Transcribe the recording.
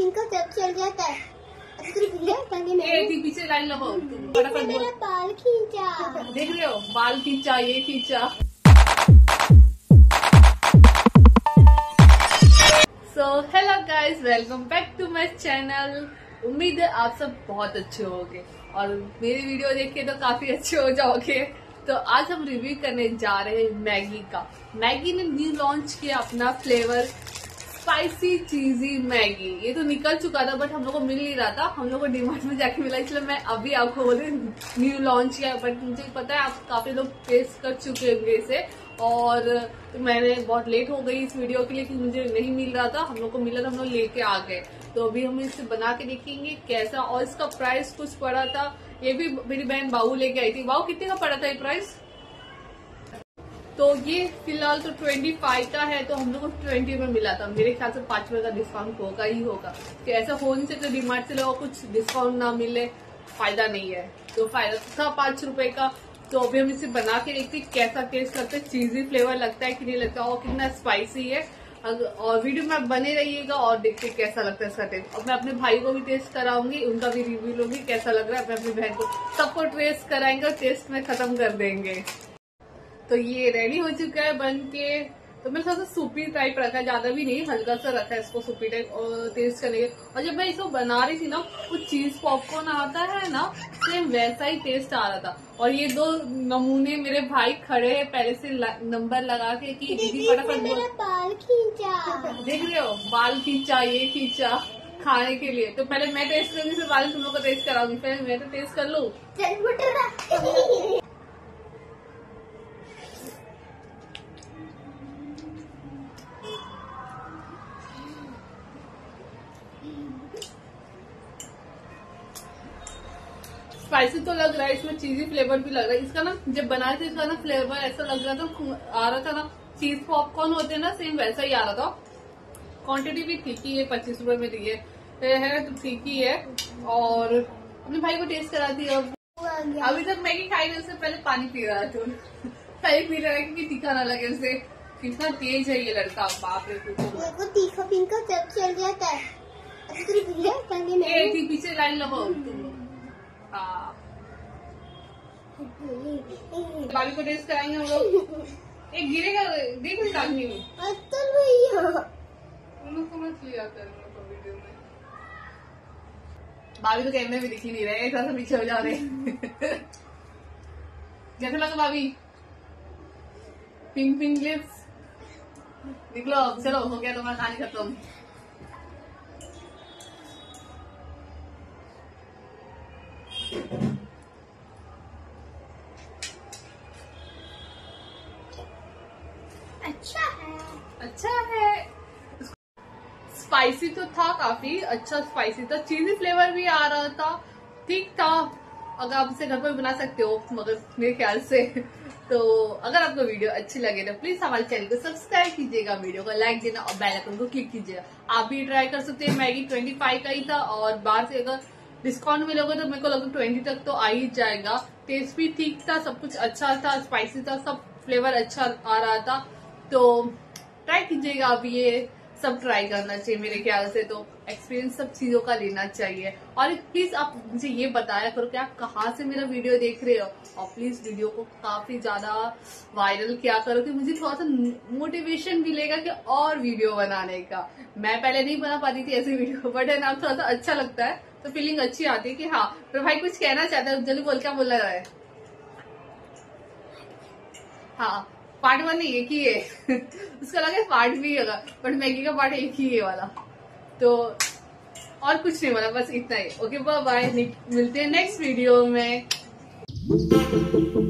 Pink का जब चल जाता है पीछे लाइन लगाओ, मेरा बाल खींचा। देख रहे हो, बाल खींचा, ये खींचा। So hello guys, welcome back to my channel. उम्मीद है आप सब बहुत अच्छे होंगे और मेरी वीडियो देख के तो काफी अच्छे हो जाओगे। तो आज हम रिव्यू करने जा रहे हैं मैगी का। मैगी ने न्यू लॉन्च किया अपना फ्लेवर स्पाइसी चीजी मैगी। ये तो निकल चुका था बट हम लोग को मिल नहीं रहा था, हम लोग को डीमार्ट में जाके मिला, इसलिए मैं अभी आपको बोले न्यू लॉन्च किया। बट मुझे पता है आप काफी लोग टेस्ट कर चुके होंगे इसे, और तो मैंने बहुत लेट हो गई इस वीडियो के लिए कि मुझे नहीं मिल रहा था। हम लोग को मिला था, हम लोग लेके आ गए। तो अभी हम इसे बना के देखेंगे कैसा, और इसका प्राइस कुछ पड़ा था। ये भी मेरी बहन बाहू लेके आई थी। बाहू कितने का पड़ा था ये प्राइस? तो ये फिलहाल तो 25 का है, तो हम लोग को 20 में मिला था। मेरे ख्याल से 5 रुपए का डिस्काउंट होगा ही होगा, कि ऐसा हो नहीं सकता डीमार्ट से लोगों को कुछ डिस्काउंट ना मिले, फायदा नहीं है। तो फायदा था 5 रुपए का। तो अभी हम इसे बना के देखते हैं कैसा टेस्ट लगता है, चीजी फ्लेवर लगता है कि नहीं लगता, और कितना स्पाइसी है। और वीडियो में आप बने रहिएगा और देखते कैसा लगता है इसका टेस्ट। और मैं अपने भाई को भी टेस्ट कराऊंगी, उनका भी रिव्यू लूंगी कैसा लग रहा है। मैं अपनी बहन को, सबको टेस्ट कराएंगे और टेस्ट में खत्म कर देंगे। तो ये रेडी हो चुका है बन के। तो मैंने थोड़ा सा सूपी टाइप रखा है, ज्यादा भी नहीं, हल्का सा रखा है इसको सूपी टाइप और टेस्ट करने के। और जब मैं इसको बना रही थी ना, वो चीज पॉपकॉर्न आता है ना, सेम वैसा ही टेस्ट आ रहा था। और ये दो नमूने मेरे भाई खड़े हैं पहले से नंबर लगा के कि दीदी फटाफट मेरा बाल खींचा। देख रहे हो, बाल खींचा, ये खींचा खाने के लिए। तो पहले मैं टेस्ट करूंगी, फिर बाद में तुम लोग को टेस्ट कराऊंगी। पहले मैं तो टेस्ट कर लूं। स्पाइसी तो लग रहा है, इसमें चीजी फ्लेवर भी लग रहा है। इसका ना जब बनाए थे इसका ना फ्लेवर ऐसा लग रहा था, आ रहा था ना, चीज पॉपकॉर्न होते हैं ना, सेम वैसा ही आ रहा था। क्वांटिटी भी ठीक ही है, 25 रुपए में दिए है तो ठीक ही है। और अपने भाई को टेस्ट करा दिया। अभी तक मैगी खाई नहीं, उससे पहले पानी पी रहा था। पहले पी रहा है क्योंकि तीखा ना लगे उसे। कितना तेज है ये लड़का, बाप रे। मेरे को तीखा पिंक का जब चल जाता है। पीछे लाइन लगाओ। हाँ, बाबी को टेस्ट कराएंगे हम लोग। एक गिरेगा, देख रही आदमी में समझ लिया करेंगे वीडियो में। बाबी तो कैमरे में दिख ही नहीं रहे, ऐसा सा पीछे हो जा रहे। कैसे लगा बाबी? पिंक पिंक लिप्स निकलो। चलो हो गया तुम्हारा कहानी खत्म। अच्छा है। स्पाइसी तो था, काफी अच्छा स्पाइसी था, चीजी फ्लेवर भी आ रहा था, ठीक था। अगर आप इसे घर पर बना सकते हो, मगर मेरे ख्याल से। तो अगर आपको वीडियो अच्छी लगे तो प्लीज हमारे चैनल को सब्सक्राइब कीजिएगा, वीडियो को लाइक देना और बेल आइकन को क्लिक कीजिएगा। आप भी ट्राई कर सकते हैं। मैगी 25 का ही था, और बाहर से अगर डिस्काउंट मिलोगे तो मेरे को लगता 20 तक तो आ ही जाएगा। टेस्ट भी ठीक था, सब कुछ अच्छा था, स्पाइसी था, सब फ्लेवर अच्छा आ रहा था। तो ट्राई कीजिएगा। अब ये सब ट्राई करना चाहिए मेरे ख्याल से। तो एक्सपीरियंस सब चीजों का लेना चाहिए। और प्लीज आप मुझे ये बताया करो कि आप कहाँ से मेरा वीडियो देख रहे हो, और प्लीज वीडियो को काफी ज्यादा वायरल किया करो, कि मुझे थोड़ा सा मोटिवेशन मिलेगा कि और वीडियो बनाने का। मैं पहले नहीं बना पाती थी ऐसी वीडियो, बट है ना थोड़ा सा अच्छा लगता है, तो फीलिंग अच्छी आती है कि हाँ। तो भाई कुछ कहना चाहता है, जल्दी बोल, क्या बोलना है? हाँ, पार्ट 1 एक ही है। उसका लगा पार्ट भी होगा, बट मैगी का पार्ट एक ही है वाला। तो और कुछ नहीं बोला, बस इतना ही। ओके बाय बाय, मिलते हैं नेक्स्ट वीडियो में।